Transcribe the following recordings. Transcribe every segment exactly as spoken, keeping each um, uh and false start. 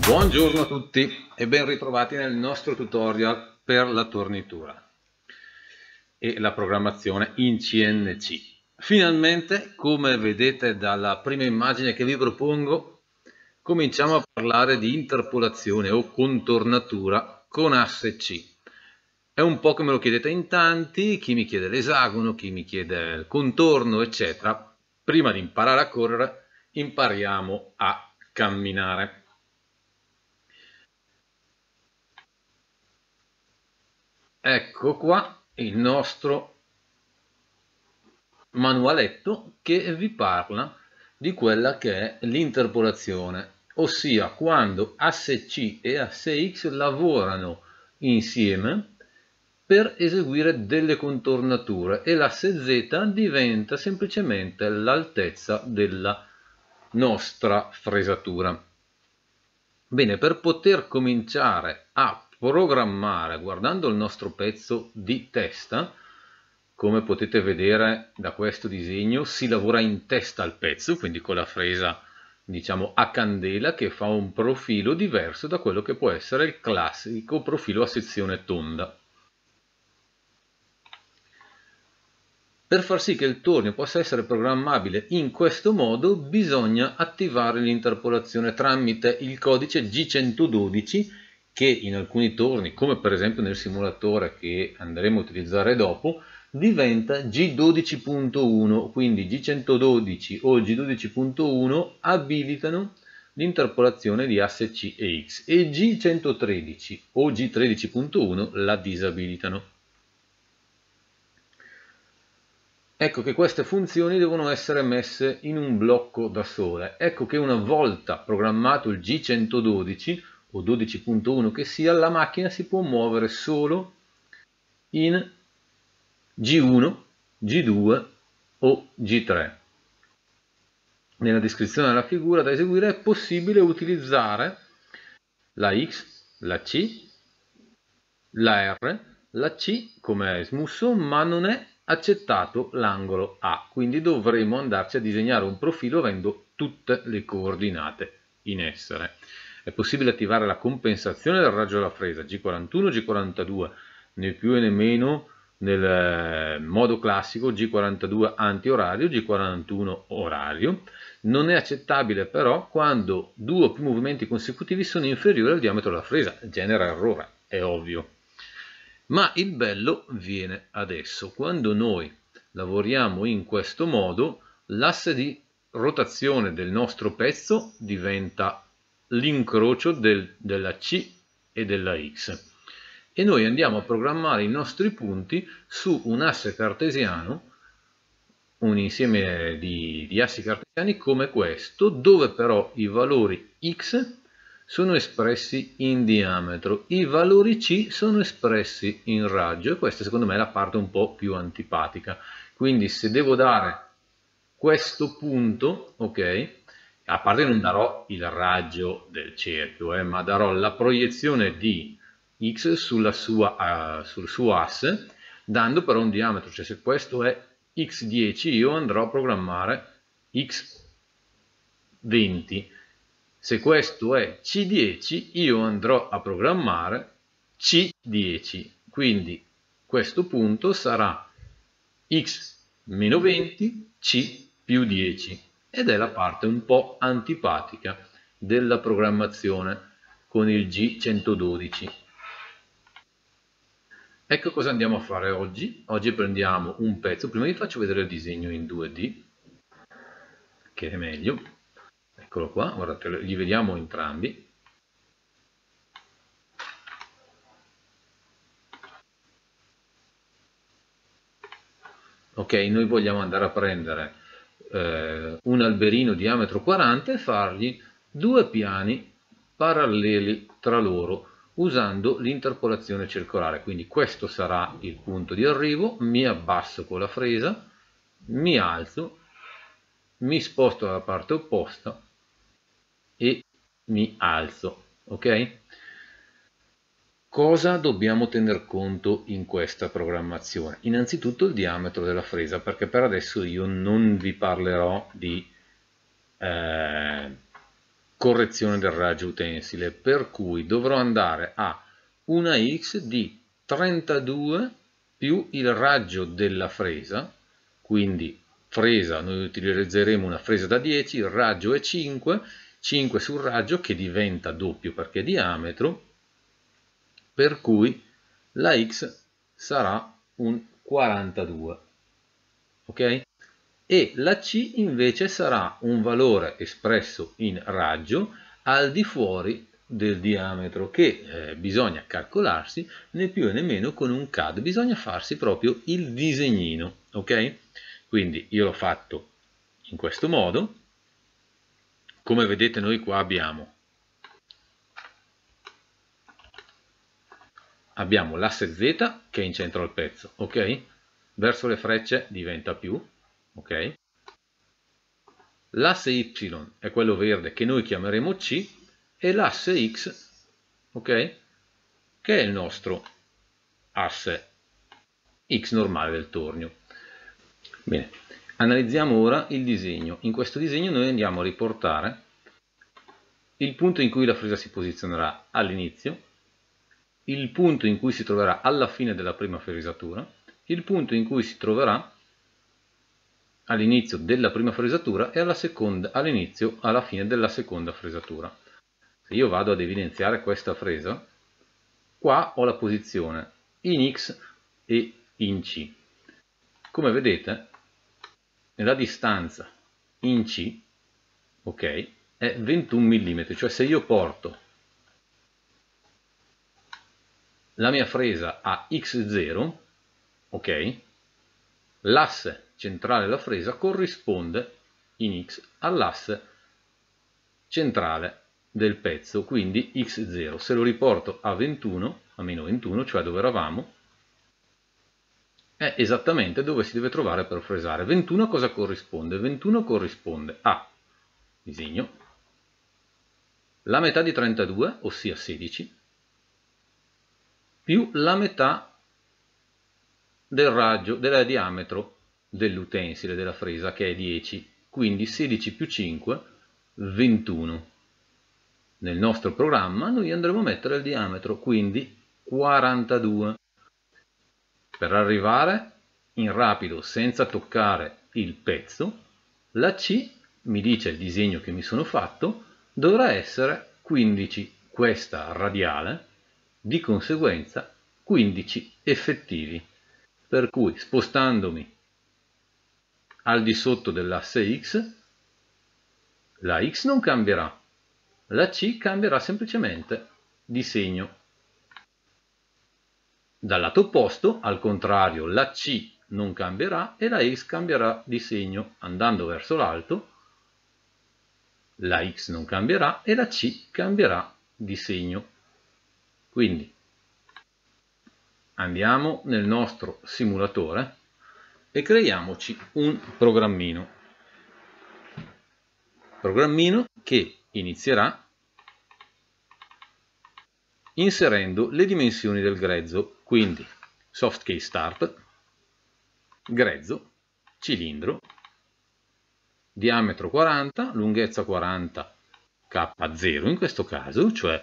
Buongiorno a tutti e ben ritrovati nel nostro tutorial per la tornitura e la programmazione in C N C. Finalmente, come vedete dalla prima immagine che vi propongo, cominciamo a parlare di interpolazione o contornatura con asse C. È un po' che me lo chiedete in tanti, chi mi chiede l'esagono, chi mi chiede il contorno, eccetera. Prima di imparare a correre, impariamo a camminare. Ecco qua il nostro manualetto che vi parla di quella che è l'interpolazione, ossia quando asse C e asse X lavorano insieme per eseguire delle contornature e l'asse Z diventa semplicemente l'altezza della nostra fresatura. Bene, per poter cominciare a programmare guardando il nostro pezzo di testa, come potete vedere da questo disegno, si lavora in testa al pezzo, quindi con la fresa diciamo a candela che fa un profilo diverso da quello che può essere il classico profilo a sezione tonda. Per far sì che il tornio possa essere programmabile in questo modo bisogna attivare l'interpolazione tramite il codice G centododici che in alcuni torni, come per esempio nel simulatore che andremo a utilizzare dopo, diventa G dodici punto uno, quindi G centododici o G dodici punto uno abilitano l'interpolazione di asse C e X e G centotredici o G tredici punto uno la disabilitano. Ecco che queste funzioni devono essere messe in un blocco da sole. Ecco che una volta programmato il G centododici o dodici punto uno che sia, la macchina si può muovere solo in G uno, G due o G tre. Nella descrizione della figura da eseguire è possibile utilizzare la X, la C, la R, la C come è smusso, ma non è accettato l'angolo A, quindi dovremo andarci a disegnare un profilo avendo tutte le coordinate in essere. È possibile attivare la compensazione del raggio della fresa G quarantuno, G quarantadue, né più e né meno nel modo classico G quarantadue antiorario, G quarantuno orario. Non è accettabile però quando due o più movimenti consecutivi sono inferiori al diametro della fresa, genera errore, è ovvio. Ma il bello viene adesso, quando noi lavoriamo in questo modo, l'asse di rotazione del nostro pezzo diventa l'incrocio del, della C e della X e noi andiamo a programmare i nostri punti su un asse cartesiano, un insieme di, di assi cartesiani come questo, dove però i valori X sono espressi in diametro, i valori C sono espressi in raggio e questa secondo me è la parte un po' più antipatica. Quindi se devo dare questo punto, ok, a parte non darò il raggio del cerchio, eh, ma darò la proiezione di X sulla sua, uh, sul suo asse, dando però un diametro, cioè se questo è X dieci io andrò a programmare X venti. Se questo è C dieci, io andrò a programmare C dieci. Quindi questo punto sarà X meno venti, C più dieci. Ed è la parte un po' antipatica della programmazione con il G centododici. Ecco cosa andiamo a fare oggi. Oggi prendiamo un pezzo. Prima vi faccio vedere il disegno in due D, che è meglio. Eccolo qua, guardate, li vediamo entrambi. Ok, noi vogliamo andare a prendere eh, un alberino diametro quaranta e fargli due piani paralleli tra loro usando l'interpolazione circolare. Quindi questo sarà il punto di arrivo, mi abbasso con la fresa, mi alzo, mi sposto dalla parte opposta e mi alzo, ok? Cosa dobbiamo tener conto in questa programmazione? Innanzitutto il diametro della fresa, perché per adesso io non vi parlerò di, eh, correzione del raggio utensile, per cui dovrò andare a una X di trentadue più il raggio della fresa, quindi fresa, noi utilizzeremo una fresa da dieci, il raggio è cinque, cinque sul raggio che diventa doppio perché è diametro, per cui la X sarà un quarantadue, ok? E la C invece sarà un valore espresso in raggio al di fuori del diametro che eh, bisogna calcolarsi né più né meno con un C A D, bisogna farsi proprio il disegnino, ok? Quindi io l'ho fatto in questo modo. Come vedete noi qua abbiamo abbiamo l'asse Z che è in centro al pezzo, ok? Verso le frecce diventa più, ok? L'asse Y è quello verde che noi chiameremo C e l'asse X, ok? Che è il nostro asse X normale del tornio. Bene, analizziamo ora il disegno. In questo disegno noi andiamo a riportare il punto in cui la fresa si posizionerà all'inizio, il punto in cui si troverà alla fine della prima fresatura, il punto in cui si troverà all'inizio della prima fresatura e alla seconda, all'inizio, alla fine della seconda fresatura. Se io vado ad evidenziare questa fresa, qua ho la posizione in X e in C. Come vedete, la distanza in C, ok, è ventuno millimetri, cioè se io porto la mia fresa a X zero, ok, l'asse centrale della fresa corrisponde in X all'asse centrale del pezzo, quindi X zero. Se lo riporto a ventuno, a meno ventuno, cioè dove eravamo, è esattamente dove si deve trovare per fresare. ventuno a cosa corrisponde? ventuno corrisponde a, disegno, la metà di trentadue, ossia sedici, più la metà del raggio, del diametro dell'utensile della fresa che è dieci, quindi sedici più cinque, ventuno. Nel nostro programma noi andremo a mettere il diametro, quindi quarantadue. Per arrivare in rapido senza toccare il pezzo, la C, mi dice il disegno che mi sono fatto, dovrà essere quindici, questa radiale, di conseguenza quindici effettivi. Per cui spostandomi al di sotto dell'asse X, la X non cambierà, la C cambierà semplicemente di segno. Dal lato opposto, al contrario, la C non cambierà e la X cambierà di segno. Andando verso l'alto, la X non cambierà e la C cambierà di segno. Quindi andiamo nel nostro simulatore e creiamoci un programmino. Programmino che inizierà inserendo le dimensioni del grezzo, quindi soft key start, grezzo, cilindro, diametro quaranta, lunghezza quaranta, K zero in questo caso, cioè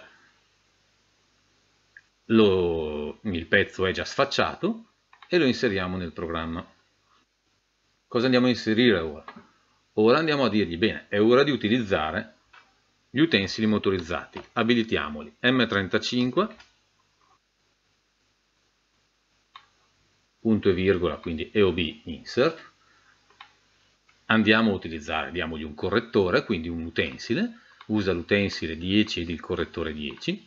lo, il pezzo è già sfacciato e lo inseriamo nel programma. Cosa andiamo a inserire ora? Ora andiamo a dirgli, bene, è ora di utilizzare gli utensili motorizzati, abilitiamoli M trentacinque, punto e virgola, quindi E O B insert, andiamo a utilizzare, diamogli un correttore, quindi un utensile, usa l'utensile dieci ed il correttore dieci,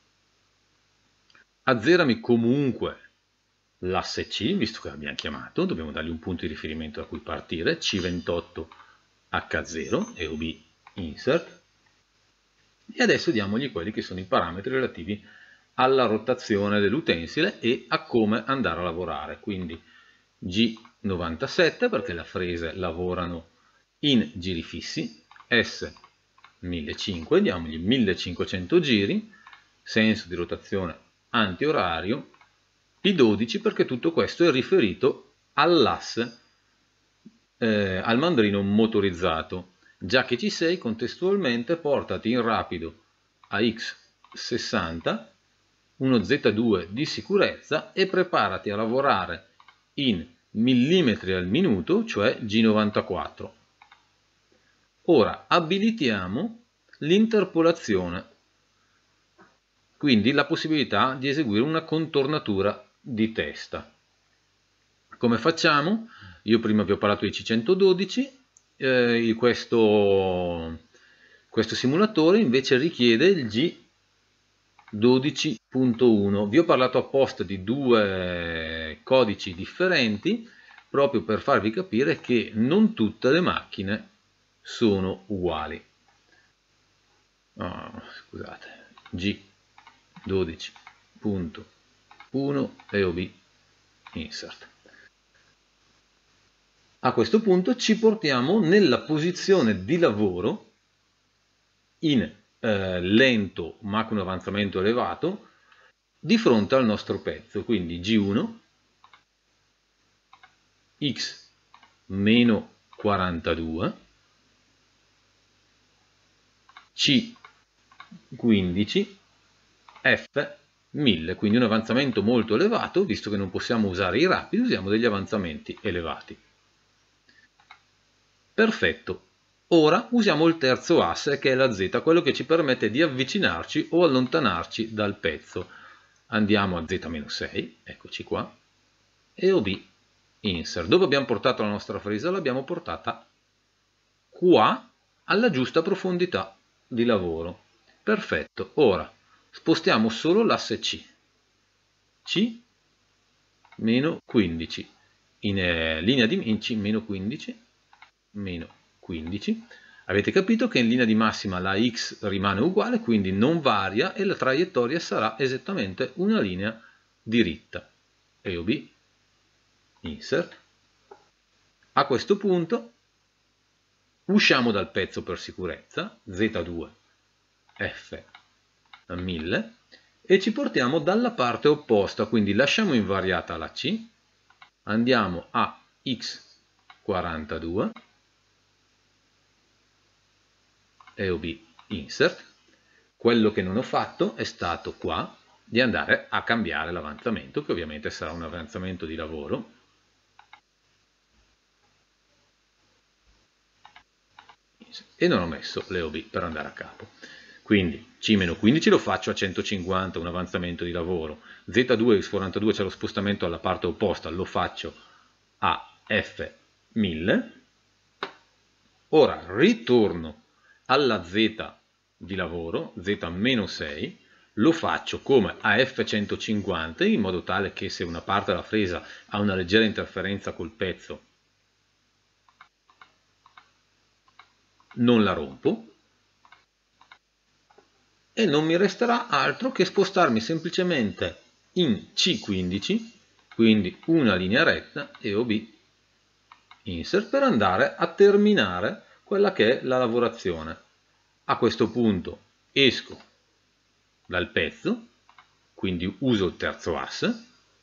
azzerami comunque l'asse C, visto che l'abbiamo chiamato, dobbiamo dargli un punto di riferimento da cui partire, C ventotto H zero, E O B insert, e adesso diamogli quelli che sono i parametri relativi alla rotazione dell'utensile e a come andare a lavorare, quindi G novantasette perché le frese lavorano in giri fissi, S millecinquecento, diamogli millecinquecento giri, senso di rotazione antiorario, P dodici perché tutto questo è riferito all'asse, eh, al mandrino motorizzato, Già che ci sei, contestualmente portati in rapido a x sessanta, uno Z due di sicurezza e preparati a lavorare in millimetri al minuto, cioè G novantaquattro. Ora abilitiamo l'interpolazione, quindi la possibilità di eseguire una contornatura di testa. Come facciamo? Io prima vi ho parlato di C centododici, eh, questo, questo simulatore invece richiede il G dodici punto uno. Vi ho parlato apposta di due codici differenti proprio per farvi capire che non tutte le macchine sono uguali. Oh, scusate, G dodici punto uno E O B insert. A questo punto ci portiamo nella posizione di lavoro in eh, lento ma con avanzamento elevato di fronte al nostro pezzo, quindi G uno, X meno quarantadue, C quindici, F mille, quindi un avanzamento molto elevato. Visto che non possiamo usare i rapidi, usiamo degli avanzamenti elevati. Perfetto. Ora usiamo il terzo asse, che è la Z, quello che ci permette di avvicinarci o allontanarci dal pezzo. Andiamo a Z meno sei, eccoci qua, E O B insert. Dove abbiamo portato la nostra fresa? L'abbiamo portata qua, alla giusta profondità di lavoro. Perfetto. Ora spostiamo solo l'asse C. C meno quindici. In eh, linea di in C meno quindici, meno quindici. Avete capito che in linea di massima la X rimane uguale, quindi non varia e la traiettoria sarà esattamente una linea diritta. E O B insert. A questo punto usciamo dal pezzo per sicurezza, Z due F mille, e ci portiamo dalla parte opposta, quindi lasciamo invariata la C, andiamo a X quarantadue, E O B insert. Quello che non ho fatto è stato qua di andare a cambiare l'avanzamento, che ovviamente sarà un avanzamento di lavoro. E non ho messo l'E O B per andare a capo. Quindi C meno quindici lo faccio a centocinquanta, un avanzamento di lavoro. Z due X quarantadue c'è lo spostamento alla parte opposta, lo faccio a F mille. Ora ritorno alla Z di lavoro, Z meno sei, lo faccio come a F centocinquanta, in modo tale che se una parte della fresa ha una leggera interferenza col pezzo non la rompo, e non mi resterà altro che spostarmi semplicemente in C quindici, quindi una linea retta, E O B insert, per andare a terminare quella che è la lavorazione. A questo punto esco dal pezzo, quindi uso il terzo asse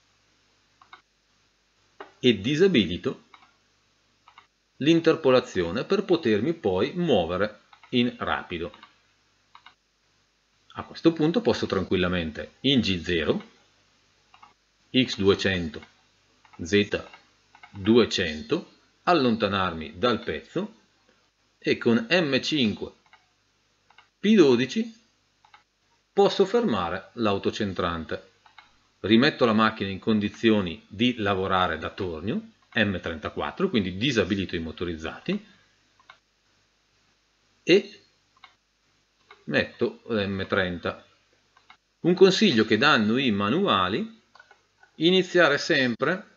e disabilito l'interpolazione per potermi poi muovere in rapido. A questo punto posso tranquillamente in G zero, X duecento, Z duecento allontanarmi dal pezzo e con M cinque P dodici posso fermare l'autocentrante. Rimetto la macchina in condizioni di lavorare da tornio, M trentaquattro, quindi disabilito i motorizzati, e metto M trenta. Un consiglio che danno i manuali: iniziare sempre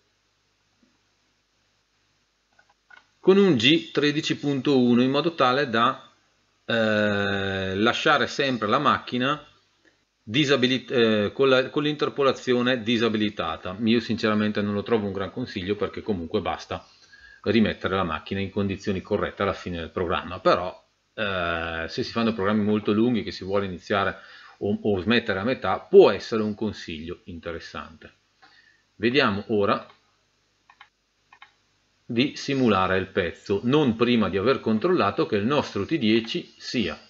con un G tredici punto uno, in modo tale da eh, lasciare sempre la macchina eh, con l'interpolazione disabilitata. Io sinceramente non lo trovo un gran consiglio, perché comunque basta rimettere la macchina in condizioni corrette alla fine del programma. Però eh, se si fanno programmi molto lunghi, che si vuole iniziare o, o smettere a metà, può essere un consiglio interessante. Vediamo ora di simulare il pezzo, non prima di aver controllato che il nostro T dieci sia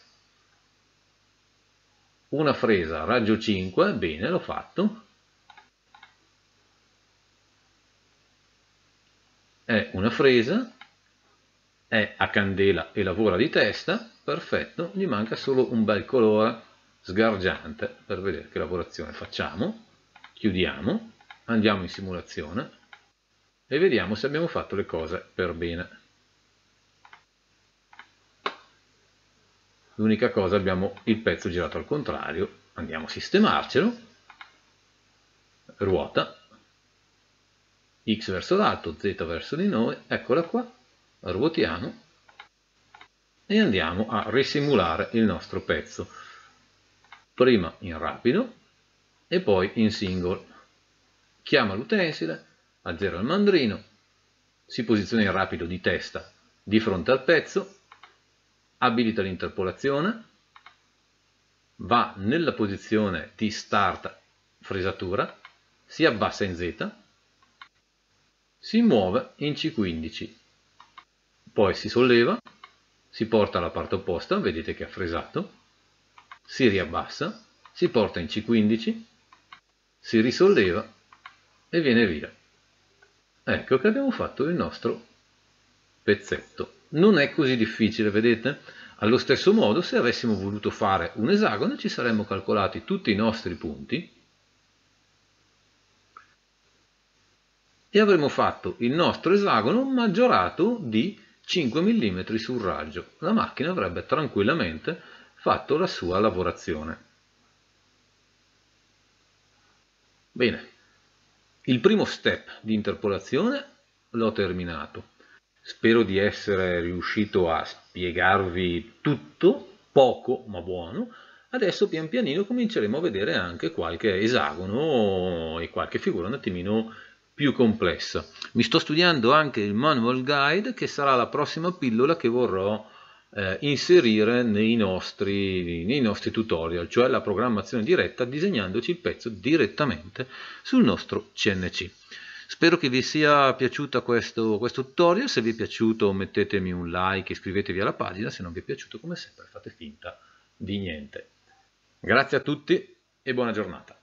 una fresa raggio cinque, bene, l'ho fatto, è una fresa, è a candela e lavora di testa, perfetto, gli manca solo un bel colore sgargiante per vedere che lavorazione facciamo. Chiudiamo, andiamo in simulazione e vediamo se abbiamo fatto le cose per bene. L'unica cosa, abbiamo il pezzo girato al contrario, andiamo a sistemarcelo, ruota, X verso l'alto, Z verso di noi, eccola qua, ruotiamo e andiamo a risimulare il nostro pezzo, prima in rapido e poi in single. Chiama l'utensile, azzera il mandrino, si posiziona in rapido di testa di fronte al pezzo, abilita l'interpolazione, va nella posizione di start fresatura, si abbassa in Z, si muove in C quindici, poi si solleva, si porta alla parte opposta, vedete che ha fresato, si riabbassa, si porta in C quindici, si risolleva e viene via. Ecco che abbiamo fatto il nostro pezzetto. Non è così difficile, vedete? Allo stesso modo, se avessimo voluto fare un esagono, ci saremmo calcolati tutti i nostri punti e avremmo fatto il nostro esagono maggiorato di cinque millimetri sul raggio. La macchina avrebbe tranquillamente fatto la sua lavorazione. Bene, il primo step di interpolazione l'ho terminato. Spero di essere riuscito a spiegarvi tutto, poco ma buono. Adesso pian pianino cominceremo a vedere anche qualche esagono e qualche figura un attimino più complessa. Mi sto studiando anche il manual guide, che sarà la prossima pillola che vorrò eh, inserire nei nostri, nei nostri tutorial, cioè la programmazione diretta disegnandoci il pezzo direttamente sul nostro C N C. Spero che vi sia piaciuto questo, questo tutorial. Se vi è piaciuto mettetemi un like, iscrivetevi alla pagina, se non vi è piaciuto come sempre fate finta di niente. Grazie a tutti e buona giornata.